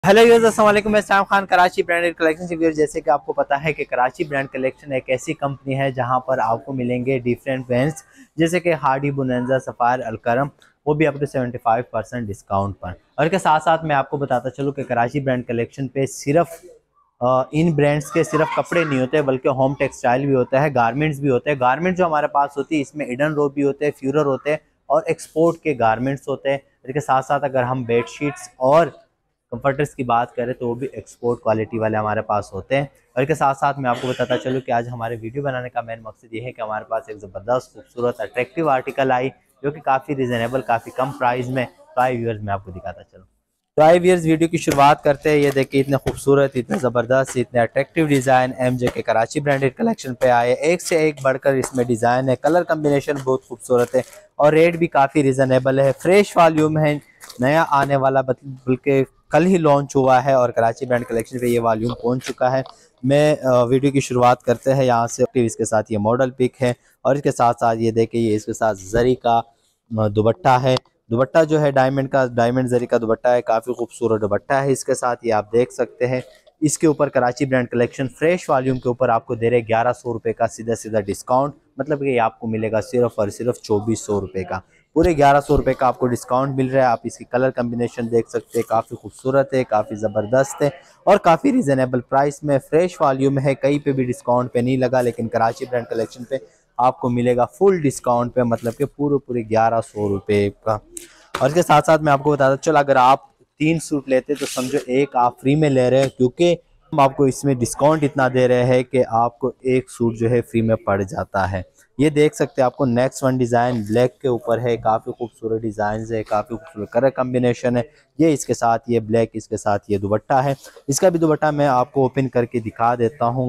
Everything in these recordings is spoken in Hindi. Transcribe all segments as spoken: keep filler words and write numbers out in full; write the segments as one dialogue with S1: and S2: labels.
S1: हेलो यूज़र्स, अस्सलाम वालेकुम। मैं सैम खान, कराची ब्रांडेड कलेक्शन से व्यूअर्स। जैसे कि आपको पता है कि कराची ब्रांड कलेक्शन एक ऐसी कंपनी है जहां पर आपको मिलेंगे डिफरेंट ब्रांड्स जैसे कि हार्डी, बोनांजा, सफायर, अलकरम, वो भी up to seventy five percent discount पर। और इसके साथ साथ मैं आपको बताता चलूँ कि कराची ब्रांड कलेक्शन पे सिर्फ अ, इन ब्रांड्स के सिर्फ कपड़े नहीं होते बल्कि होम टेक्सटाइल भी होता है, गारमेंट्स भी होते हैं। गारमेंट्स जो हमारे पास होती है इसमें इडन रोब भी होते हैं, फ्यूरर होते हैं और एक्सपोर्ट के गारमेंट्स होते हैं। इसके साथ साथ अगर हम बेडशीट्स और कंफर्टर्स की बात करें तो वो भी एक्सपोर्ट क्वालिटी वाले हमारे पास होते हैं। और इसके साथ साथ मैं आपको बताता चलूँ कि आज हमारे वीडियो बनाने का मेन मकसद ये है कि हमारे पास एक ज़बरदस्त खूबसूरत अट्रैक्टिव आर्टिकल आई जो कि काफ़ी रिजनेबल, काफ़ी कम प्राइस में फाइव ईयर्स में आपको दिखाता चलूँ। तो आई वीयर्स, वीडियो की शुरुआत करते हैं। ये देखिए, इतने खूबसूरत, इतने ज़बरदस्त, इतने अट्रैक्टिव डिज़ाइन एमजे के कराची ब्रांडेड कलेक्शन पे आए। एक से एक बढ़कर इसमें डिज़ाइन है, कलर कम्बिनेशन बहुत खूबसूरत है और रेट भी काफ़ी रिजनेबल है। फ्रेश वॉल्यूम है, नया आने वाला, बल्कि कल ही लॉन्च हुआ है और कराची ब्रांड कलेक्शन पे ये वॉल्यूम पहुंच चुका है। मैं वीडियो की शुरुआत करते हैं यहाँ से। इसके साथ ये मॉडल पिक है और इसके साथ साथ ये देखिए, ये इसके साथ जरी का दुपट्टा है। दुपट्टा जो है डायमंड का, डायमंड जरी का दुपट्टा है, काफ़ी खूबसूरत दुपट्टा है इसके साथ, ये आप देख सकते हैं। इसके ऊपर Karachi brand collection fresh volume के ऊपर आपको दे रहे ग्यारह सौ रुपये का सीधा सीधा डिस्काउंट, मतलब कि ये आपको मिलेगा सिर्फ और सिर्फ चौबीस सौ रुपये का। पूरे ग्यारह सौ रुपये का आपको डिस्काउंट मिल रहा है। आप इसकी कलर कम्बिनेशन देख सकते हैं, काफ़ी खूबसूरत है, काफ़ी ज़बरदस्त है और काफ़ी रिजनेबल प्राइस में फ्रेश वॉल्यूम है। कहीं पे भी डिस्काउंट पे नहीं लगा, लेकिन कराची ब्रांड कलेक्शन पे आपको मिलेगा फुल डिस्काउंट पे, मतलब कि पूरे पूरे ग्यारह सौ रुपये का। और इसके साथ साथ मैं आपको बताता चलो, अगर आप तीन सूट लेते तो समझो एक आप फ्री में ले रहे हैं, क्योंकि हम आपको इसमें डिस्काउंट इतना दे रहे हैं कि आपको एक सूट जो है फ्री में पड़ जाता है। ये देख सकते हैं, आपको नेक्स्ट वन डिज़ाइन ब्लैक के ऊपर है, काफ़ी खूबसूरत डिज़ाइन है, काफ़ी खूबसूरत कलर कम्बिनेशन है। ये इसके साथ ये ब्लैक, इसके साथ ये दुपट्टा है। इसका भी दुपट्टा मैं आपको ओपन करके दिखा देता हूँ।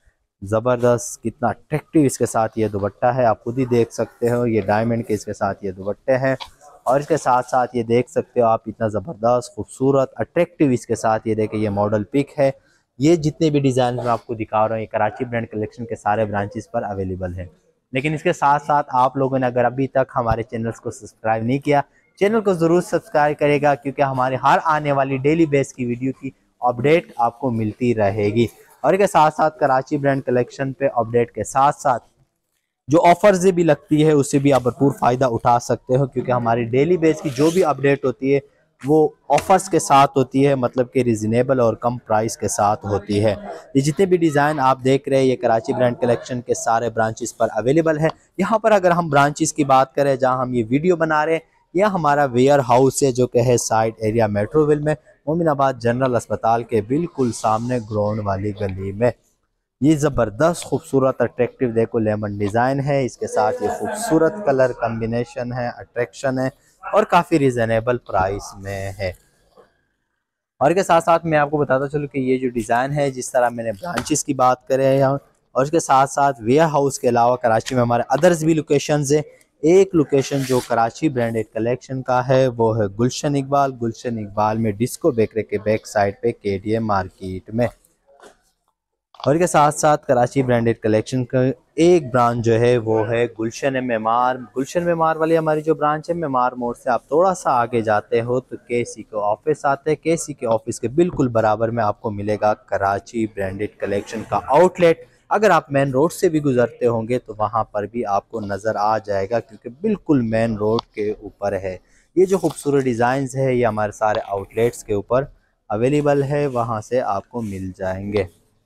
S1: ज़बरदस्त, कितना अट्रैक्टिव इसके साथ ये दुपट्टा है, आप खुद ही देख सकते हो। ये डायमंड के इसके साथ ये दुपट्टे हैं और इसके साथ साथ ये देख सकते हो आप, इतना ज़बरदस्त, खूबसूरत, अट्रैक्टिव इसके साथ ये देखिए, ये मॉडल पिक है। ये जितने भी डिज़ाइन मैं आपको दिखा रहा हूँ, ये कराची ब्रांड कलेक्शन के सारे ब्रांचेस पर अवेलेबल है। लेकिन इसके साथ साथ आप लोगों ने अगर अभी तक हमारे चैनल्स को सब्सक्राइब नहीं किया, चैनल को ज़रूर सब्सक्राइब करेगा, क्योंकि हमारे हर आने वाली डेली बेस की वीडियो की अपडेट आपको मिलती रहेगी। और इसके साथ साथ कराची ब्रांड कलेक्शन पे अपडेट के साथ साथ जो ऑफर्स भी लगती है उससे भी आप भरपूर फ़ायदा उठा सकते हो, क्योंकि हमारी डेली बेस की जो भी अपडेट होती है वो ऑफर्स के साथ होती है, मतलब कि रिजनेबल और कम प्राइस के साथ होती है। ये जितने भी डिज़ाइन आप देख रहे हैं, ये कराची ब्रांड कलेक्शन के सारे ब्रांचेस पर अवेलेबल है। यहाँ पर अगर हम ब्रांचेस की बात करें जहाँ हम ये वीडियो बना रहे हैं, यह हमारा वेयर हाउस है जो कि है साइड एरिया मेट्रोविल में, मोमिनाबाद जनरल अस्पताल के बिल्कुल सामने ग्राउंड वाली गली में। ये ज़बरदस्त, खूबसूरत, अट्रैक्टिव देखो लेमन डिज़ाइन है, इसके साथ ये खूबसूरत कलर कम्बिनेशन है, अट्रैक्शन है और काफ़ी रिजनेबल प्राइस में है। और इसके साथ साथ मैं आपको बताता चलूँ कि ये जो डिज़ाइन है, जिस तरह मैंने ब्रांचेस की बात करें यहाँ, और इसके साथ साथ वेयर हाउस के अलावा कराची में हमारे अदर्स भी लोकेशंस है। एक लोकेशन जो कराची ब्रांडेड कलेक्शन का है वो है गुलशन इकबाल। गुलशन इकबाल में डिस्को बेकरी के बैक साइड पे केडीएम मार्केट में। और इसके साथ साथ कराची ब्रांडेड कलेक्शन का एक ब्रांच जो है वो है गुलशन मेमार। गुलशन मेमार वाली हमारी जो ब्रांच है, मेमार मोड़ से आप थोड़ा सा आगे जाते हो तो केसी के ऑफिस आते हैं। केसी के ऑफिस के बिल्कुल बराबर में आपको मिलेगा कराची ब्रांडेड कलेक्शन का आउटलेट। अगर आप मेन रोड से भी गुजरते होंगे तो वहाँ पर भी आपको नज़र आ जाएगा, क्योंकि बिल्कुल मेन रोड के ऊपर है। ये जो खूबसूरत डिज़ाइंस है ये हमारे सारे आउटलेट्स के ऊपर अवेलेबल है, वहाँ से आपको मिल जाएंगे।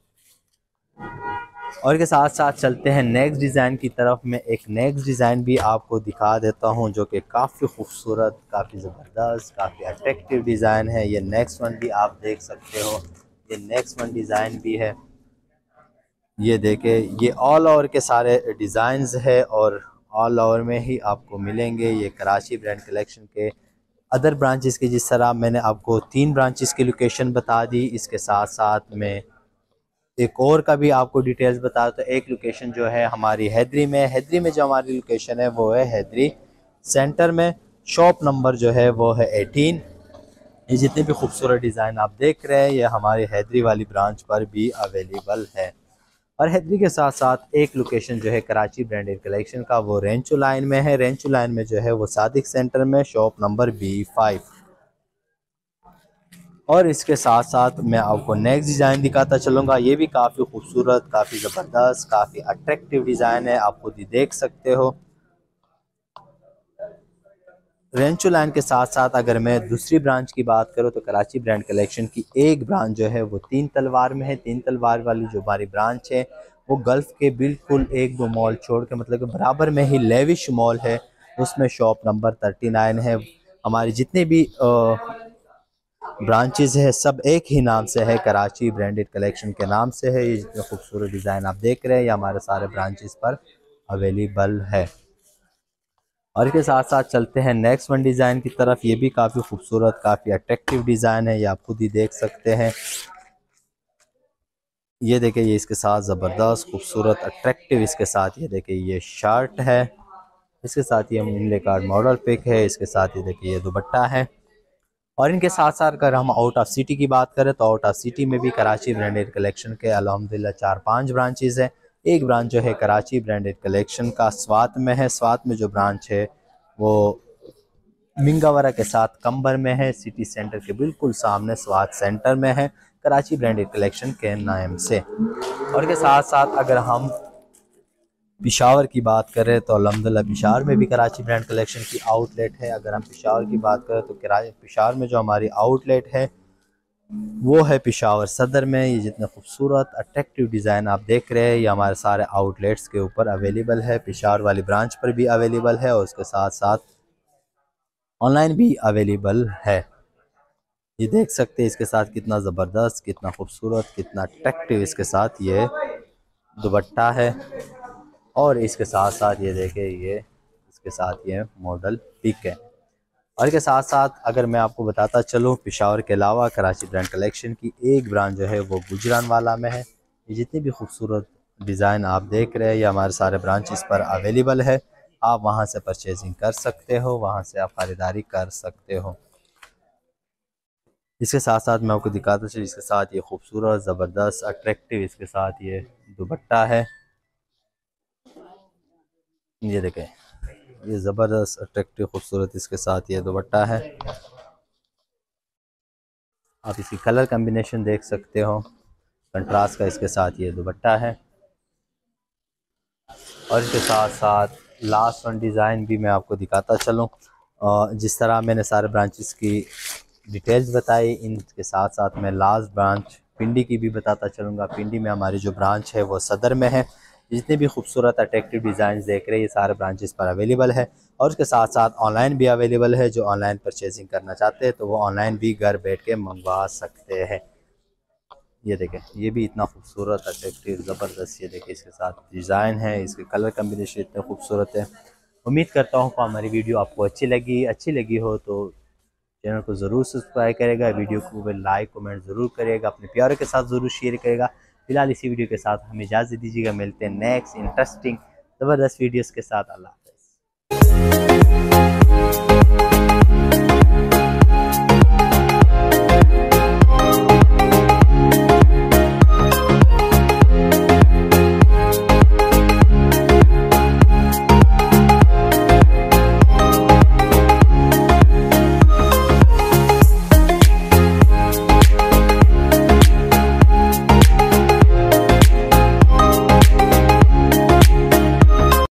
S1: और के साथ साथ चलते हैं नेक्स्ट डिज़ाइन की तरफ। मैं एक नेक्स्ट डिज़ाइन भी आपको दिखा देता हूं जो कि काफ़ी खूबसूरत, काफ़ी ज़बरदस्त, काफ़ी अट्रैक्टिव डिज़ाइन है। ये नेक्स्ट वन भी आप देख सकते हो, ये नेक्स्ट वन डिज़ाइन भी है। ये देखे, ये ऑल ओवर के सारे डिज़ाइंस है और ऑल ओवर में ही आपको मिलेंगे। ये कराची ब्रांड कलेक्शन के अदर ब्रांचेस की, जिस तरह मैंने आपको तीन ब्रांचेस की लोकेशन बता दी, इसके साथ साथ में एक और का भी आपको डिटेल्स बता। तो एक लोकेशन जो है हमारी हैदरी में, हैदरी में जो हमारी लोकेशन है वो है हैदरी सेंटर में। शॉप नंबर जो है वो है एटीन। ये जितने भी खूबसूरत डिज़ाइन आप देख रहे हैं ये हमारी हैदरी वाली ब्रांच पर भी अवेलेबल है। और हैदरी के साथ साथ एक लोकेशन जो है कराची ब्रांडेड कलेक्शन का, वो रेंचो लाइन में है। रेंचो लाइन में जो है वो सादिक सेंटर में, शॉप नंबर बी फाइव। और इसके साथ साथ मैं आपको नेक्स्ट डिज़ाइन दिखाता चलूँगा। ये भी काफ़ी खूबसूरत, काफ़ी ज़बरदस्त, काफ़ी अट्रैक्टिव डिज़ाइन है, आप खुद ही देख सकते हो। रेंचो लाइन के साथ साथ अगर मैं दूसरी ब्रांच की बात करूँ तो कराची ब्रांड कलेक्शन की एक ब्रांच जो है वो तीन तलवार में है। तीन तलवार वाली जो हमारी ब्रांच है वो गल्फ़ के बिल्कुल एक दो मॉल छोड़ के, मतलब कि बराबर में ही लेविश मॉल है, उसमें शॉप नंबर थर्टी नाइन है। हमारी जितने भी ब्रांचेज़ है सब एक ही नाम से है, कराची ब्रांडेड कलेक्शन के नाम से है। ये जितने खूबसूरत डिज़ाइन आप देख रहे हैं ये हमारे सारे ब्रांचेस पर अवेलेबल है। और इसके साथ साथ चलते हैं नेक्स्ट वन डिज़ाइन की तरफ। ये भी काफ़ी खूबसूरत, काफ़ी अट्रैक्टिव डिज़ाइन है, ये आप खुद ही देख सकते हैं। ये देखिए, ये इसके साथ ज़बरदस्त खूबसूरत अट्रैक्टिव, इसके साथ ये देखिए ये शर्ट है, इसके साथ ये मिले कार्ड मॉडल पिक है, इसके साथ ये देखिए ये दुपट्टा है। और इनके साथ साथ अगर हम आउट ऑफ सिटी की बात करें तो आउट ऑफ सिटी में भी कराची ब्रांडेड कलेक्शन के अल्हम्दुलिल्लाह चार पांच ब्रांचेज़ हैं। एक ब्रांच जो है कराची ब्रांडेड कलेक्शन का स्वात में है। स्वात में जो ब्रांच है वो मिंगावरा के साथ कंबर में है, सिटी सेंटर के बिल्कुल सामने स्वात सेंटर में है, कराची ब्रांडेड कलेक्शन के नाम से। और के साथ साथ अगर हम पिशावर की बात करें तो अल्हम्दुलिल्लाह पिशावर में भी कराची ब्रांड कलेक्शन की आउटलेट है। अगर हम पिशावर की बात करें तो पिशावर में जो हमारी आउटलेट है वो है पिशावर सदर में। ये जितने खूबसूरत अट्रैक्टिव डिज़ाइन आप देख रहे हैं ये हमारे सारे आउटलेट्स के ऊपर अवेलेबल है। पिशावर वाली ब्रांच पर भी अवेलेबल है और उसके साथ साथ ऑनलाइन भी अवेलेबल है। ये देख सकते हैं इसके साथ कितना ज़बरदस्त, कितना खूबसूरत, कितना अट्रैक्टिव इसके साथ ये दुपट्टा है। और इसके साथ साथ ये देखें ये इसके साथ ये मॉडल पिक है। और इसके साथ साथ अगर मैं आपको बताता चलूँ पिशावर के अलावा कराची ब्रांड कलेक्शन की एक ब्रांच जो है वो गुजरानवाला में है। ये जितनी भी खूबसूरत डिज़ाइन आप देख रहे हैं ये हमारे सारे ब्रांचेस पर अवेलेबल है। आप वहाँ से परचेजिंग कर सकते हो, वहाँ से आप ख़रीदारी कर सकते हो। इसके साथ साथ मैं आपको दिखाता चलूँ इसके साथ ये खूबसूरत ज़बरदस्त अट्रैक्टिव इसके साथ ये दुपट्टा है। ये देखें ये ज़बरदस्त अट्रैक्टिव खूबसूरत इसके साथ ये दुपट्टा है। आप इसकी कलर कम्बिनेशन देख सकते हो, कंट्रास्ट का इसके साथ ये दुपट्टा है। और इसके साथ साथ लास्ट वन डिज़ाइन भी मैं आपको दिखाता चलूँ। जिस तरह मैंने सारे ब्रांचेस की डिटेल्स बताई, इनके साथ साथ मैं लास्ट ब्रांच पिंडी की भी बताता चलूँगा। पिंडी में हमारी जो ब्रांच है वो सदर में है। जितने भी खूबसूरत अट्रैक्टिव डिज़ाइन देख रहे हैं ये सारे ब्रांचेस पर अवेलेबल है। और उसके साथ साथ ऑनलाइन भी अवेलेबल है। जो ऑनलाइन परचेजिंग करना चाहते हैं तो वो ऑनलाइन भी घर बैठ के मंगवा सकते हैं। ये देखें ये भी इतना खूबसूरत अट्रैक्टिव ज़बरदस्त, ये देखें इसके साथ डिज़ाइन है, इसके कलर कम्बिनेशन इतने खूबसूरत है। उम्मीद करता हूँ कि हमारी वीडियो आपको अच्छी लगी अच्छी लगी हो तो चैनल को ज़रूर सब्सक्राइब करेगा, वीडियो को लाइक कमेंट ज़रूर करेगा, अपने प्यारों के साथ ज़रूर शेयर करेगा। फिलहाल इसी वीडियो के साथ हमें इजाज़त दीजिएगा, मिलते हैं नेक्स्ट इंटरेस्टिंग ज़बरदस्त वीडियोज़ के साथ। अल्लाह।